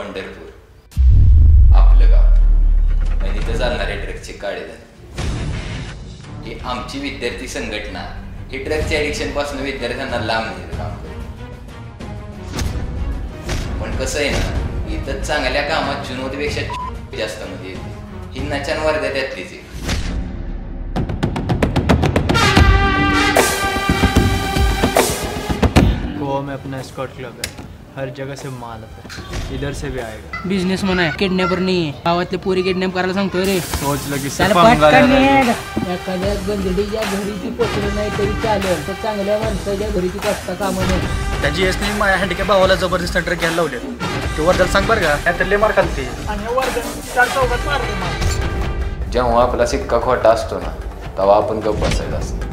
पंढरपूर आपलं गाव आणि तिथं चालणारे ड्रग्सचे काळे धंदे ही आमची विद्यार्थी संघटना ही ड्रग्सच्या ॲडिक्शन पासून विद्यार्थ्यांना लांब नेलं काम करते. पण कसं आहे ना, इथं चांगल्या कामात चुनवतीपेक्षा जास्त मध्ये येते ही नचान वर्ध्या त्यातलीच आहे. गोवा में अपना एस्कॉर्ट क्लब है, हर जगह से माल है, इधर से भी आएगा. बिझनेस म्हणा किडनॅपर नाही, गावातले पोरी किडनॅप करायला सांगतोय रे. सोच लगी एखाद्या गंजडीच्या घरी ती पोचलं नाही तरी चालेल, तर चांगल्या माणसाच्या घरी ती कसता कामा नाही. त्याची एसने माझ्या हँडीकॅप भावाला जबरदस्त ट्रक घ्यायला लावले. ते वर्धन सांग बरं का, त्यातले मार खालते आणि वर्धन 4-4 मारते. जेव्हा आपला सिक्का खोटा असतो ना तेव्हा आपण गप्प बसायचं असतं.